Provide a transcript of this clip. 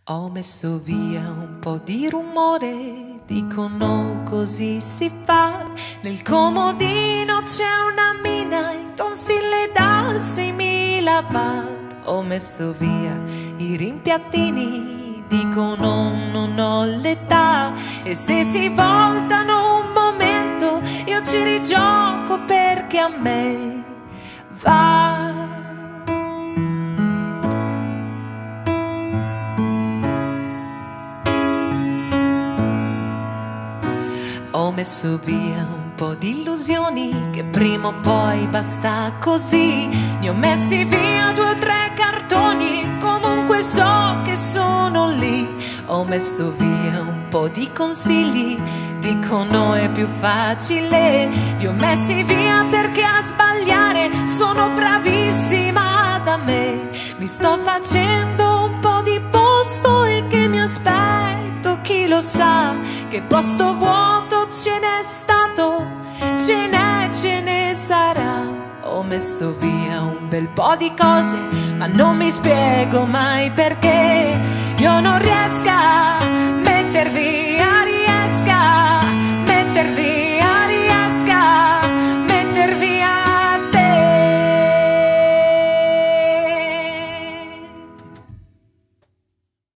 Ho messo via un po' di rumore, dicono così si fa. Nel comodino c'è una mina, i tonsille da 6.000 watt. Ho messo via i rimpiattini, dicono non ho l'età. E se si voltano un momento, io ci rigioco perché a me va. Ho messo via un po' di illusioni, che prima o poi basta così. Ne ho messi via 2 o 3 cartoni, comunque so che sono lì. Ho messo via un po' di consigli, dicono è più facile. Li ho messi via perché a sbagliare sono bravissima da me. Mi sto facendo un po' di posto e che mi aspetto, chi lo sa, che posto vuoto ce n'è stato, ce ne sarà. Ho messo via un bel po' di cose, ma non mi spiego mai perché.